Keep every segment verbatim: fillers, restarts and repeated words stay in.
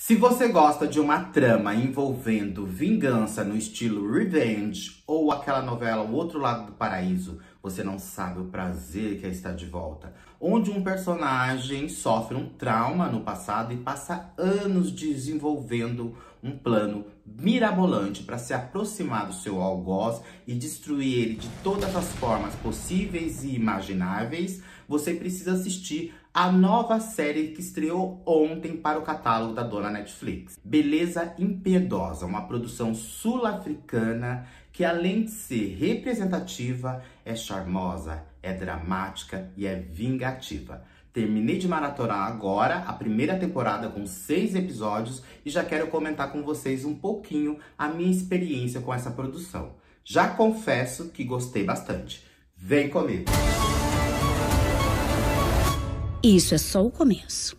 Se você gosta de uma trama envolvendo vingança no estilo Revenge ou aquela novela O Outro Lado do Paraíso, Você Não Sabe o Prazer que é Estar de Volta, onde um personagem sofre um trauma no passado e passa anos desenvolvendo um plano mirabolante para se aproximar do seu algoz e destruir ele de todas as formas possíveis e imagináveis, você precisa assistir a nova série que estreou ontem para o catálogo da dona Netflix. Beleza Impiedosa, uma produção sul-africana que, além de ser representativa, é charmosa, é dramática e é vingativa. Terminei de maratonar agora a primeira temporada com seis episódios e já quero comentar com vocês um pouquinho a minha experiência com essa produção. Já confesso que gostei bastante. Vem comigo! Isso é só o começo.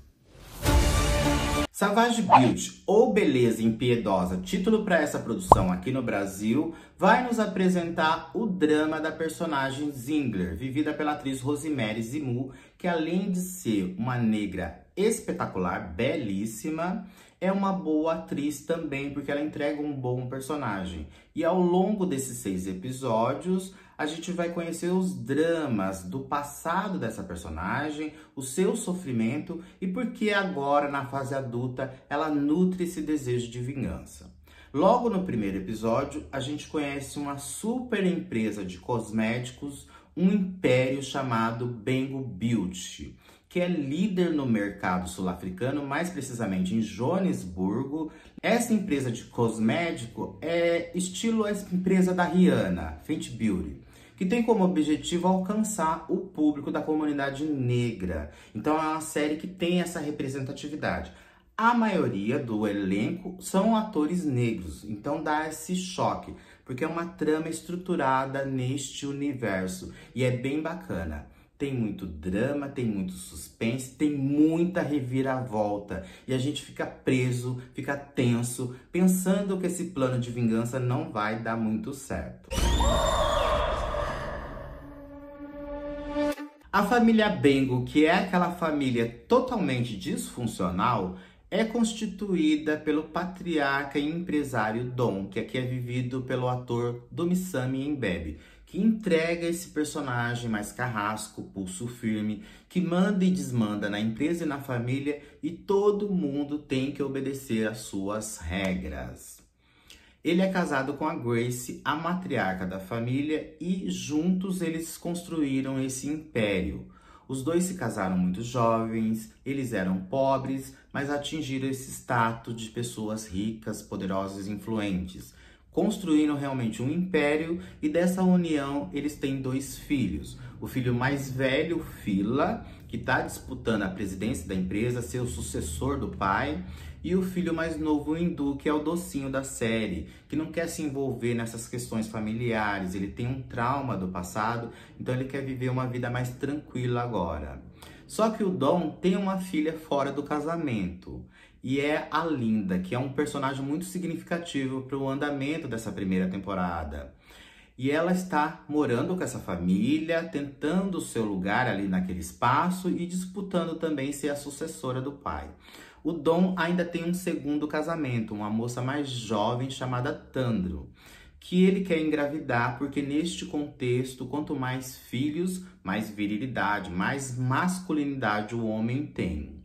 Savage Beauty, ou Beleza Impiedosa, título para essa produção aqui no Brasil, vai nos apresentar o drama da personagem Zingler, vivida pela atriz Rosemary Zimu, que além de ser uma negra espetacular, belíssima, é uma boa atriz também, porque ela entrega um bom personagem. E ao longo desses seis episódios, a gente vai conhecer os dramas do passado dessa personagem, o seu sofrimento e por que agora, na fase adulta, ela nutre esse desejo de vingança. Logo no primeiro episódio, a gente conhece uma super empresa de cosméticos, um império chamado Bengo Beauty, que é líder no mercado sul-africano, mais precisamente em Joanesburgo. Essa empresa de cosmético é estilo a empresa da Rihanna, Fenty Beauty, que tem como objetivo alcançar o público da comunidade negra. Então é uma série que tem essa representatividade. A maioria do elenco são atores negros, então dá esse choque, porque é uma trama estruturada neste universo e é bem bacana. Tem muito drama, tem muito suspense, tem muita reviravolta. E a gente fica preso, fica tenso, pensando que esse plano de vingança não vai dar muito certo. A família Bengo, que é aquela família totalmente disfuncional, é constituída pelo patriarca e empresário Dom, que aqui é vivido pelo ator Dumisani Mbebe, que entrega esse personagem mais carrasco, pulso firme, que manda e desmanda na empresa e na família e todo mundo tem que obedecer às suas regras. Ele é casado com a Grace, a matriarca da família, e juntos eles construíram esse império. Os dois se casaram muito jovens, eles eram pobres, mas atingiram esse status de pessoas ricas, poderosas e influentes. Construíram realmente um império e dessa união eles têm dois filhos. O filho mais velho, Fila, que está disputando a presidência da empresa, ser o sucessor do pai. E o filho mais novo, o Hindu, que é o docinho da série, que não quer se envolver nessas questões familiares. Ele tem um trauma do passado, então ele quer viver uma vida mais tranquila agora. Só que o Dom tem uma filha fora do casamento. E é a Linda, que é um personagem muito significativo para o andamento dessa primeira temporada. E ela está morando com essa família, tentando o seu lugar ali naquele espaço e disputando também ser a sucessora do pai. O Dom ainda tem um segundo casamento, uma moça mais jovem chamada Tandro, que ele quer engravidar porque neste contexto, quanto mais filhos, mais virilidade, mais masculinidade o homem tem.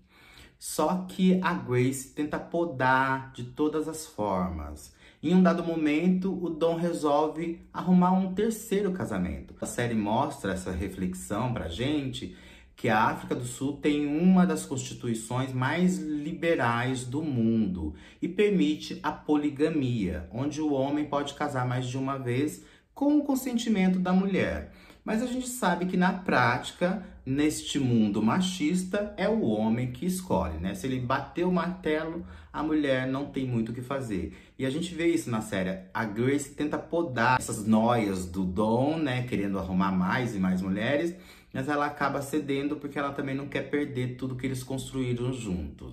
Só que a Grace tenta podar de todas as formas. Em um dado momento, o Dom resolve arrumar um terceiro casamento. A série mostra essa reflexão pra gente, que a África do Sul tem uma das constituições mais liberais do mundo e permite a poligamia, onde o homem pode casar mais de uma vez com o consentimento da mulher. Mas a gente sabe que na prática, neste mundo machista, é o homem que escolhe, né? Se ele bater o martelo, a mulher não tem muito o que fazer. E a gente vê isso na série. A Grace tenta podar essas noias do Dom, né? Querendo arrumar mais e mais mulheres, mas ela acaba cedendo porque ela também não quer perder tudo que eles construíram juntos.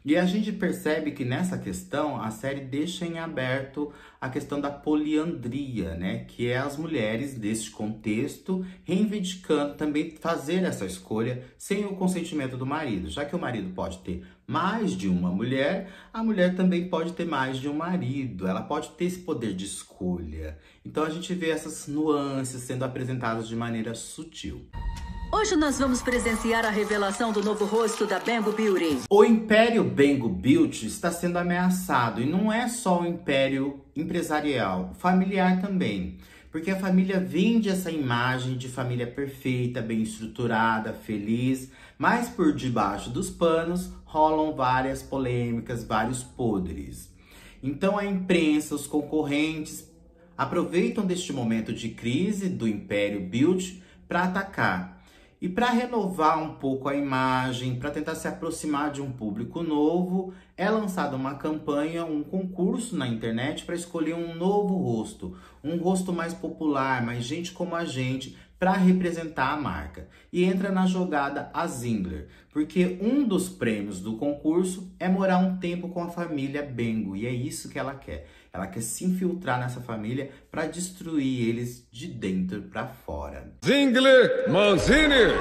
E a gente percebe que nessa questão, a série deixa em aberto a questão da poliandria, né? Que é as mulheres deste contexto reivindicando também fazer essa escolha sem o consentimento do marido. Já que o marido pode ter mais de uma mulher, a mulher também pode ter mais de um marido. Ela pode ter esse poder de escolha. Então a gente vê essas nuances sendo apresentadas de maneira sutil. Hoje nós vamos presenciar a revelação do novo rosto da Bamboo Beauty. O Império Bamboo Beauty está sendo ameaçado, e não é só o império empresarial, familiar também. Porque a família vende essa imagem de família perfeita, bem estruturada, feliz, mas por debaixo dos panos rolam várias polêmicas, vários podres. Então a imprensa, os concorrentes aproveitam deste momento de crise do Império Beauty para atacar. E para renovar um pouco a imagem, para tentar se aproximar de um público novo, é lançada uma campanha, um concurso na internet para escolher um novo rosto, um rosto mais popular, mais gente como a gente, para representar a marca. E entra na jogada a Zingler, porque um dos prêmios do concurso é morar um tempo com a família Bamboo, e é isso que ela quer. Ela quer se infiltrar nessa família para destruir eles de dentro para fora. Zingler Manzini!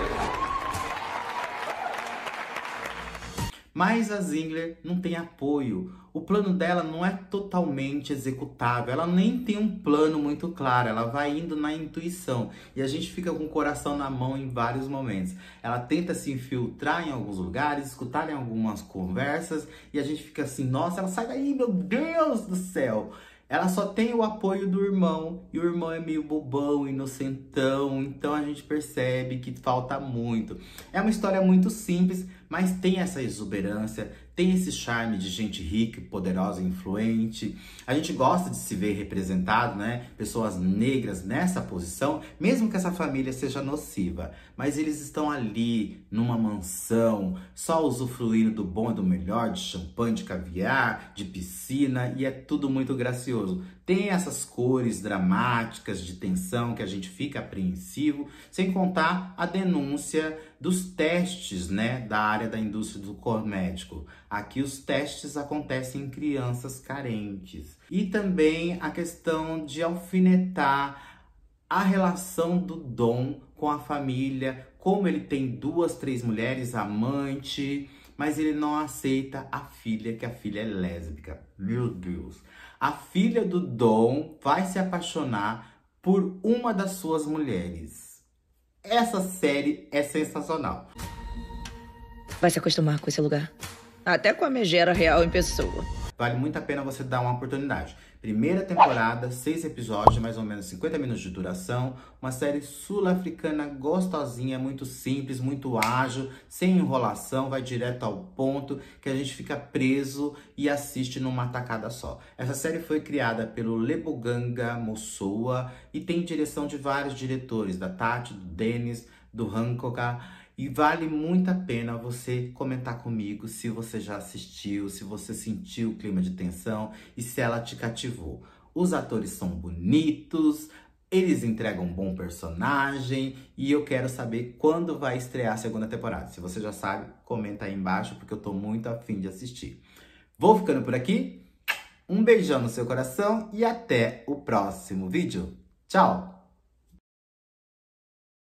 Mas a Zingler não tem apoio. O plano dela não é totalmente executável. Ela nem tem um plano muito claro. Ela vai indo na intuição. E a gente fica com o coração na mão em vários momentos. Ela tenta se infiltrar em alguns lugares, escutar em algumas conversas. E a gente fica assim, nossa, ela sai daí, meu Deus do céu! Ela só tem o apoio do irmão, e o irmão é meio bobão, inocentão, então a gente percebe que falta muito. É uma história muito simples, mas tem essa exuberância, tem esse charme de gente rica, poderosa e influente. A gente gosta de se ver representado, né? Pessoas negras nessa posição, mesmo que essa família seja nociva. Mas eles estão ali, numa mansão, só usufruindo do bom e do melhor, de champanhe, de caviar, de piscina, e é tudo muito gracioso. Tem essas cores dramáticas de tensão que a gente fica apreensivo, sem contar a denúncia dos testes, né, da área da indústria do cosmético. Aqui os testes acontecem em crianças carentes. E também a questão de alfinetar a relação do Dom com a família, como ele tem duas, três mulheres, amante, mas ele não aceita a filha, que a filha é lésbica. Meu Deus! A filha do Dom vai se apaixonar por uma das suas mulheres. Essa série é sensacional. Vai se acostumar com esse lugar. Até com a megera real em pessoa. Vale muito a pena você dar uma oportunidade. Primeira temporada, seis episódios, mais ou menos cinquenta minutos de duração. Uma série sul-africana gostosinha, muito simples, muito ágil, sem enrolação, vai direto ao ponto, que a gente fica preso e assiste numa tacada só. Essa série foi criada pelo Leboganga Mosoa e tem direção de vários diretores, da Tati, do Dennis, do Hancock. E vale muito a pena você comentar comigo se você já assistiu, se você sentiu o clima de tensão e se ela te cativou. Os atores são bonitos, eles entregam um bom personagem e eu quero saber quando vai estrear a segunda temporada. Se você já sabe, comenta aí embaixo porque eu tô muito afim de assistir. Vou ficando por aqui, um beijão no seu coração e até o próximo vídeo. Tchau!